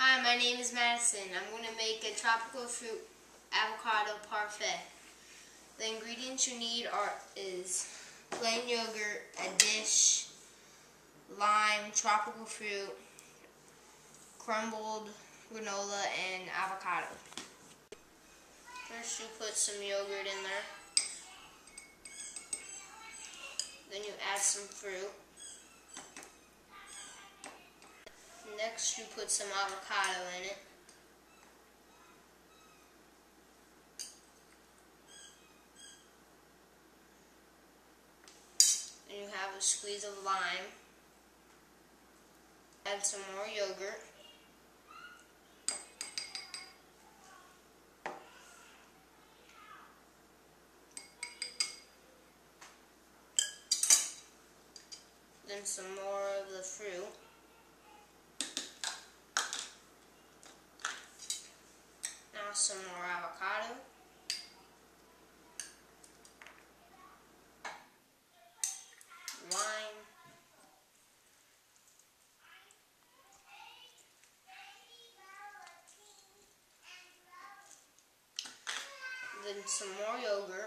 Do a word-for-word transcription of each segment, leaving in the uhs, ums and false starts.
Hi, my name is Mattison. I'm going to make a tropical fruit avocado parfait. The ingredients you need are is plain yogurt, a dish, lime, tropical fruit, crumbled granola, and avocado. First you put some yogurt in there. Then you add some fruit. Next you put some avocado in it. Then you have a squeeze of lime. Add some more yogurt. Then some more of the fruit. Now some more avocado. Lime. Then some more yogurt.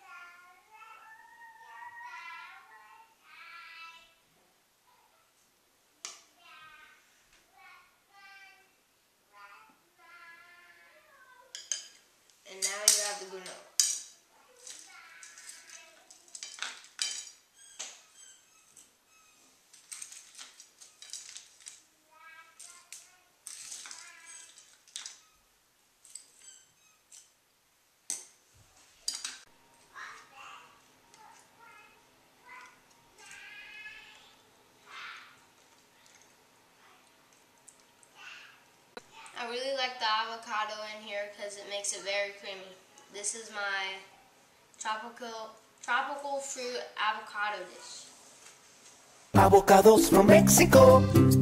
And now you have the granola. I really like the avocado in here because it makes it very creamy. This is my tropical tropical fruit avocado dish. Avocados from Mexico.